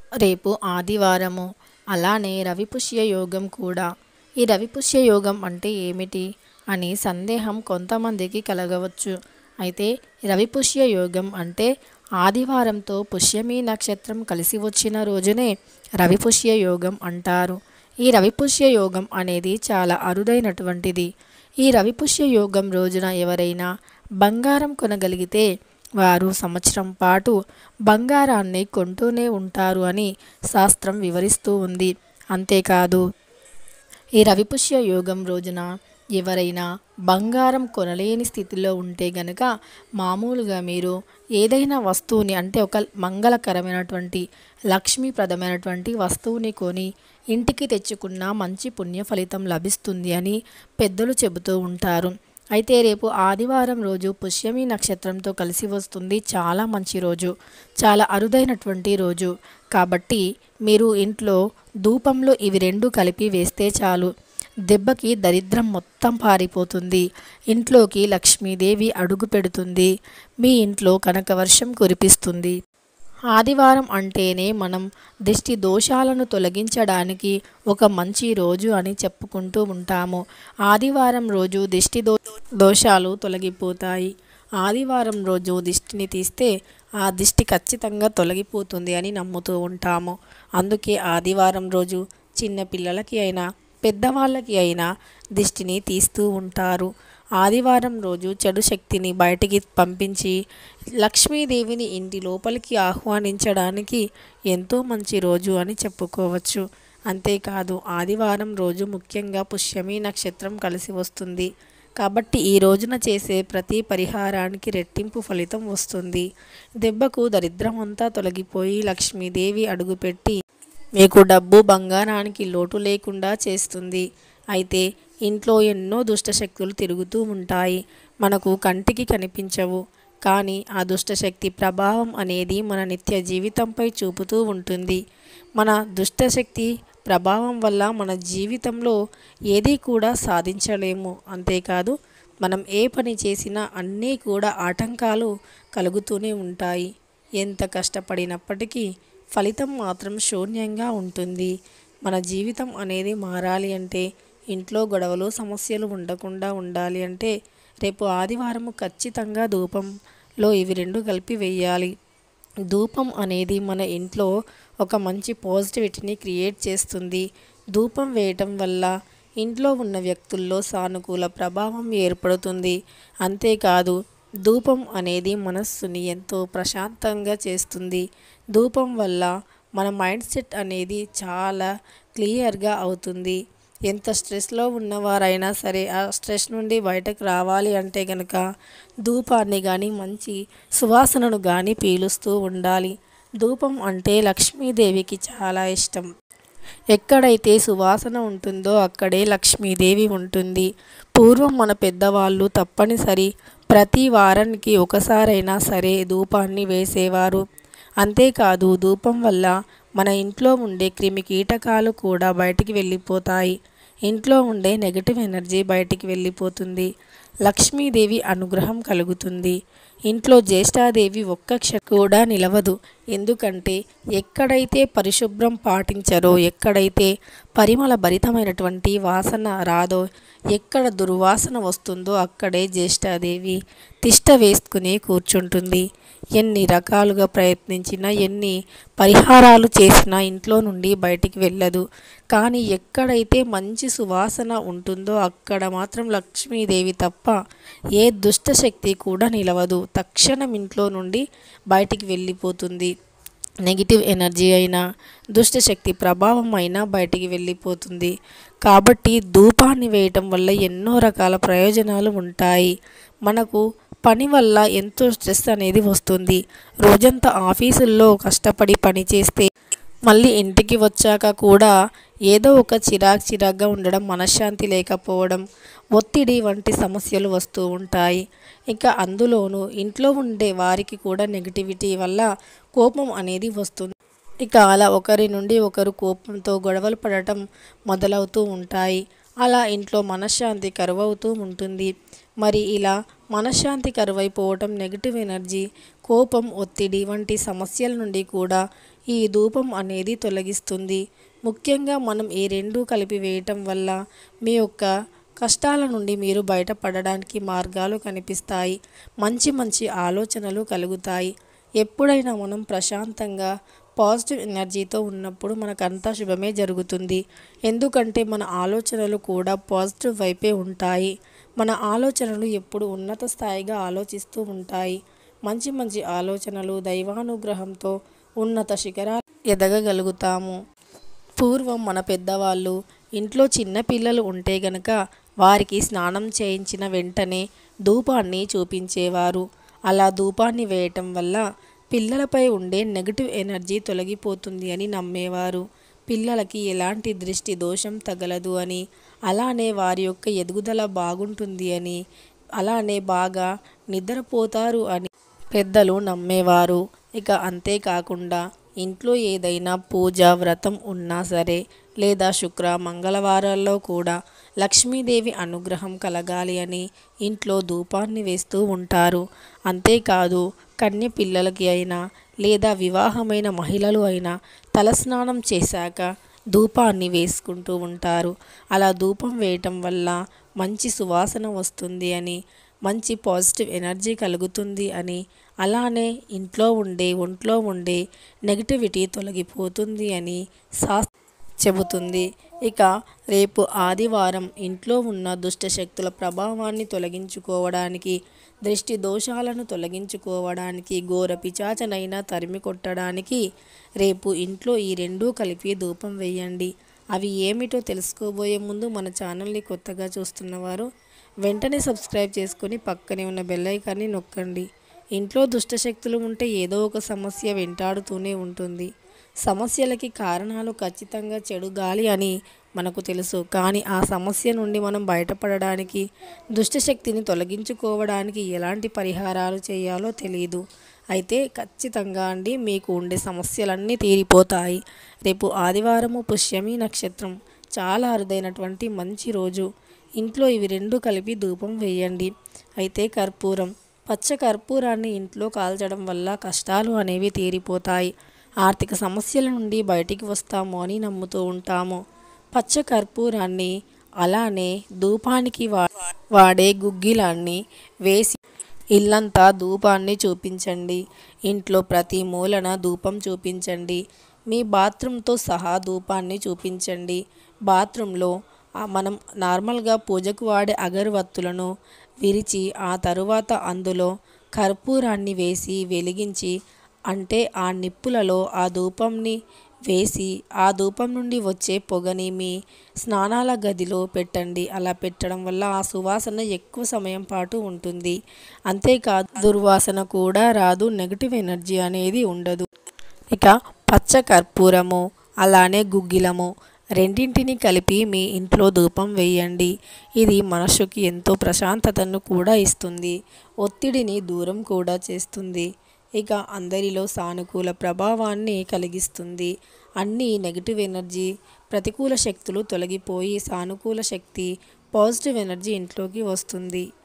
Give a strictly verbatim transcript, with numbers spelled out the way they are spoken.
రేపు ఆదివారము. అలానే రవిపుష్య యోగం కూడా. ఈ రవిపుష్య యోగం అంటే ఏమిటి అని సందేహం కొంతమందికి కలగవచ్చు. అయితే రవిపుష్య యోగం అంటే ఆదివారంతో పుష్యమి నక్షత్రం కలిసి వచ్చిన రోజునే రవిపుష్య యోగం అంటారు. ఈ రవిపుష్య యోగం అనేది చాలా అరుదైనటువంటిది. ఈ రవిపుష్య యోగం రోజున ఎవరైనా బంగారం కొనగలిగితే వారు సంవత్సరం పాటు బంగారాన్ని కొంటూనే ఉంటారు అని శాస్త్రం వివరిస్తూ ఉంది. అంతేకాదు, ఈ రవిపుష్య యోగం రోజున ఎవరైనా బంగారం కొనలేని స్థితిలో ఉంటే గనక మామూలుగా మీరు ఏదైనా వస్తువుని అంటే ఒక మంగళకరమైనటువంటి లక్ష్మీప్రదమైనటువంటి వస్తువుని కొని ఇంటికి తెచ్చుకున్న మంచి పుణ్య ఫలితం లభిస్తుంది అని పెద్దలు చెబుతూ ఉంటారు. అయితే రేపు ఆదివారం రోజు పుష్యమి నక్షత్రంతో కలిసి వస్తుంది. చాలా మంచి రోజు, చాలా అరుదైనటువంటి రోజు. కాబట్టి మీరు ఇంట్లో ధూపంలో ఇవి రెండు కలిపి వేస్తే చాలు, దెబ్బకి దరిద్రం మొత్తం పారిపోతుంది. ఇంట్లోకి లక్ష్మీదేవి అడుగు పెడుతుంది. మీ ఇంట్లో కనకవర్షం కురిపిస్తుంది. ఆదివారం అంటేనే మనం దిష్టి దోషాలను తొలగించడానికి ఒక మంచి రోజు అని చెప్పుకుంటూ ఉంటాము. ఆదివారం రోజు దిష్టి దో దోషాలు తొలగిపోతాయి. ఆదివారం రోజు దిష్టిని తీస్తే ఆ దిష్టి ఖచ్చితంగా తొలగిపోతుంది అని నమ్ముతూ ఉంటాము. అందుకే ఆదివారం రోజు చిన్న పిల్లలకి అయినా పెద్దవాళ్ళకి అయినా దిష్టిని తీస్తూ ఉంటారు. ఆదివారం రోజు చెడు శక్తిని బయటికి పంపించి లక్ష్మీదేవిని ఇంటి లోపలికి ఆహ్వానించడానికి ఎంతో మంచి రోజు అని చెప్పుకోవచ్చు. అంతేకాదు, ఆదివారం రోజు ముఖ్యంగా పుష్యమి నక్షత్రం కలిసి వస్తుంది. కాబట్టి ఈ రోజున చేసే ప్రతి పరిహారానికి రెట్టింపు ఫలితం వస్తుంది. దెబ్బకు దరిద్రం అంతా తొలగిపోయి లక్ష్మీదేవి అడుగుపెట్టి మీకు డబ్బు బంగారానికి లోటు లేకుండా చేస్తుంది. అయితే ఇంట్లో ఎన్నో దుష్టశక్తులు తిరుగుతూ ఉంటాయి. మనకు కంటికి కనిపించవు, కానీ ఆ దుష్టశక్తి ప్రభావం అనేది మన నిత్య జీవితంపై చూపుతూ ఉంటుంది. మన దుష్టశక్తి ప్రభావం వల్ల మన జీవితంలో ఏదీ కూడా సాధించలేము. అంతేకాదు, మనం ఏ పని చేసినా అన్నీ కూడా ఆటంకాలు కలుగుతూనే ఉంటాయి. ఎంత కష్టపడినప్పటికీ ఫలితం మాత్రం శూన్యంగా ఉంటుంది. మన జీవితం అనేది మారాలి అంటే, ఇంట్లో గొడవలు సమస్యలు ఉండకుండా ఉండాలి అంటే రేపు ఆదివారము ఖచ్చితంగా ధూపంలో ఇవి రెండు కలిపి వేయాలి. ధూపం అనేది మన ఇంట్లో ఒక మంచి పాజిటివిటీని క్రియేట్ చేస్తుంది. ధూపం వేయటం వల్ల ఇంట్లో ఉన్న వ్యక్తుల్లో సానుకూల ప్రభావం ఏర్పడుతుంది. అంతేకాదు, ధూపం అనేది మనస్సుని ఎంతో ప్రశాంతంగా చేస్తుంది. ధూపం వల్ల మన మైండ్ సెట్ అనేది చాలా క్లియర్గా అవుతుంది. ఎంత స్ట్రెస్లో ఉన్నవారైనా సరే ఆ స్ట్రెస్ నుండి బయటకు రావాలి అంటే కనుక ధూపాన్ని కానీ మంచి సువాసనను కానీ పీలుస్తూ ఉండాలి. ధూపం అంటే లక్ష్మీదేవికి చాలా ఇష్టం. ఎక్కడైతే సువాసన ఉంటుందో అక్కడే లక్ష్మీదేవి ఉంటుంది. పూర్వం మన పెద్దవాళ్ళు తప్పనిసరి ప్రతి వారానికి ఒకసారైనా సరే ధూపాన్ని వేసేవారు. అంతేకాదు, ధూపం వల్ల మన ఇంట్లో ఉండే క్రిమి కీటకాలు కూడా బయటికి వెళ్ళిపోతాయి. ఇంట్లో ఉండే నెగటివ్ ఎనర్జీ బయటికి వెళ్ళిపోతుంది. లక్ష్మీదేవి అనుగ్రహం కలుగుతుంది. ఇంట్లో జ్యేష్ఠాదేవి ఒక్క క్షణం కూడా నిలవదు. ఎందుకంటే ఎక్కడైతే పరిశుభ్రం పాటించరో, ఎక్కడైతే పరిమళ భరితమైనటువంటి వాసన రాదో, ఎక్కడ దుర్వాసన వస్తుందో అక్కడే జ్యేష్ఠాదేవి తిష్ట వేసుకుని కూర్చుంటుంది. ఎన్ని రకాలుగా ప్రయత్నించినా, ఎన్ని పరిహారాలు చేసినా ఇంట్లో నుండి బయటికి వెళ్ళదు. కానీ ఎక్కడైతే మంచి సువాసన ఉంటుందో అక్కడ మాత్రం లక్ష్మీదేవి తప్ప ఏ దుష్టశక్తి కూడా నిలవదు. తక్షణం ఇంట్లో నుండి బయటికి వెళ్ళిపోతుంది. నెగిటివ్ ఎనర్జీ అయినా దుష్టశక్తి ప్రభావం అయినా బయటికి వెళ్ళిపోతుంది. కాబట్టి ధూపాన్ని వేయటం వల్ల ఎన్నో రకాల ప్రయోజనాలు ఉంటాయి. మనకు పని వల్ల ఎంతో స్ట్రెస్ అనేది వస్తుంది. రోజంతా ఆఫీసుల్లో కష్టపడి పని చేస్తే మళ్ళీ ఇంటికి వచ్చాక కూడా ఏదో ఒక చిరాక్ చిరాగ్గా ఉండడం, మనశ్శాంతి లేకపోవడం, ఒత్తిడి వంటి సమస్యలు వస్తూ ఉంటాయి. ఇక అందులోనూ ఇంట్లో ఉండే వారికి కూడా నెగిటివిటీ వల్ల కోపం అనేది వస్తుంది. ఇక అలా ఒకరి నుండి ఒకరు కోపంతో గొడవలు పడటం మొదలవుతూ ఉంటాయి. అలా ఇంట్లో మనశ్శాంతి కరువవుతూ ఉంటుంది. మరి ఇలా మనశ్శాంతి కరువైపోవటం, నెగిటివ్ ఎనర్జీ, కోపం, ఒత్తిడి వంటి సమస్యల నుండి కూడా ఈ ధూపం అనేది తొలగిస్తుంది. ముఖ్యంగా మనం ఈ రెండు కలిపి వేయటం వల్ల మీ యొక్క కష్టాల నుండి మీరు బయటపడడానికి మార్గాలు కనిపిస్తాయి. మంచి మంచి ఆలోచనలు కలుగుతాయి. ఎప్పుడైనా మనం ప్రశాంతంగా పాజిటివ్ ఎనర్జీతో ఉన్నప్పుడు మనకంతా శుభమే జరుగుతుంది. ఎందుకంటే మన ఆలోచనలు కూడా పాజిటివ్ వైపే ఉంటాయి. మన ఆలోచనలు ఎప్పుడు ఉన్నత స్థాయిగా ఆలోచిస్తూ ఉంటాయి. మంచి మంచి ఆలోచనలు దైవానుగ్రహంతో ఉన్నత శిఖరాలు ఎదగగలుగుతాము. పూర్వం మన పెద్దవాళ్ళు ఇంట్లో చిన్న పిల్లలు ఉంటే గనక వారికి స్నానం చేయించిన వెంటనే ధూపాన్ని చూపించేవారు. అలా ధూపాన్ని వేయటం వల్ల పిల్లలపై ఉండే నెగటివ్ ఎనర్జీ తొలగిపోతుంది అని నమ్మేవారు. పిల్లలకి ఎలాంటి దృష్టి దోషం తగలదు అని, అలానే వారి యొక్క ఎదుగుదల బాగుంటుంది అని, అలానే బాగా నిద్రపోతారు అని పెద్దలు నమ్మేవారు. ఇక అంతేకాకుండా ఇంట్లో ఏదైనా పూజ వ్రతం ఉన్నా సరే, లేదా శుక్ర మంగళవారాల్లో కూడా లక్ష్మీదేవి అనుగ్రహం కలగాలి అని ఇంట్లో ధూపాన్ని వేస్తూ ఉంటారు. అంతేకాదు కన్య పిల్లలకి అయినా లేదా వివాహమైన మహిళలు అయినా తలస్నానం చేశాక ధూపాన్ని వేసుకుంటూ ఉంటారు. అలా ధూపం వేయటం వల్ల మంచి సువాసన వస్తుంది అని, మంచి పాజిటివ్ ఎనర్జీ కలుగుతుంది అని, అలానే ఇంట్లో ఉండే ఒంట్లో ఉండే నెగిటివిటీ తొలగిపోతుంది అని శాస్త్రం చెబుతుంది. ఇక రేపు ఆదివారం ఇంట్లో ఉన్న దుష్టశక్తుల ప్రభావాన్ని తొలగించుకోవడానికి, దృష్టి దోషాలను తొలగించుకోవడానికి, ఘోర పిశాచనైనా తరిమి కొట్టడానికి రేపు ఇంట్లో ఈ రెండూ కలిపి ధూపం వేయండి. అవి ఏమిటో తెలుసుకోబోయే ముందు మన ఛానల్ని కొత్తగా చూస్తున్నవారు వెంటనే సబ్స్క్రైబ్ చేసుకొని పక్కనే ఉన్న బెల్ ఐకాన్ని నొక్కండి. ఇంట్లో దుష్టశక్తులు ఉంటే ఏదో ఒక సమస్య వెంటాడుతూనే ఉంటుంది. సమస్యలకి కారణాలు ఖచ్చితంగా చెడు గాలి అని మనకు తెలుసు. కానీ ఆ సమస్య నుండి మనం బయటపడడానికి, దుష్టశక్తిని తొలగించుకోవడానికి ఎలాంటి పరిహారాలు చేయాలో తెలియదు. అయితే ఖచ్చితంగా అండి మీకు ఉండే సమస్యలన్నీ తీరిపోతాయి. రేపు ఆదివారము పుష్యమి నక్షత్రం, చాలా అరుదైనటువంటి మంచి రోజు. ఇంట్లో ఇవి రెండు కలిపి ధూపం వేయండి. అయితే కర్పూరం, పచ్చ కర్పూరాన్ని ఇంట్లో కాల్చడం వల్ల కష్టాలు అనేవి తీరిపోతాయి. ఆర్థిక సమస్యల నుండి బయటికి వస్తాము అని నమ్ముతూ ఉంటాము. పచ్చ కర్పూరాన్ని అలానే ధూపానికి వా వాడే గుగ్గిలాన్ని వేసి ఇల్లంతా ధూపాన్ని చూపించండి. ఇంట్లో ప్రతి మూలన ధూపం చూపించండి. మీ బాత్రూంతో సహా ధూపాన్ని చూపించండి. బాత్రూంలో మనం నార్మల్గా పూజకు వాడే అగరవత్తులను విరిచి ఆ తరువాత అందులో కర్పూరాన్ని వేసి వెలిగించి, అంటే ఆ నిప్పులలో ఆ ధూపంని వేసి ఆ ధూపం నుండి వచ్చే పొగని మీ స్నానాల గదిలో పెట్టండి. అలా పెట్టడం వల్ల ఆ సువాసన ఎక్కువ సమయం పాటు ఉంటుంది. అంతేకాదు దుర్వాసన కూడా రాదు, నెగిటివ్ ఎనర్జీ అనేది ఉండదు. ఇక పచ్చ కర్పూరము అలానే గుగ్గిలము రెండింటిని కలిపి మీ ఇంట్లో ధూపం వేయండి. ఇది మనసుకి ఎంతో ప్రశాంతతను కూడా ఇస్తుంది, ఒత్తిడిని దూరం కూడా చేస్తుంది. ఇక అందరిలో సానుకూల ప్రభావాన్ని కలిగిస్తుంది. అన్ని నెగిటివ్ ఎనర్జీ, ప్రతికూల శక్తులు తొలగిపోయి సానుకూల శక్తి, పాజిటివ్ ఎనర్జీ ఇంట్లోకి వస్తుంది.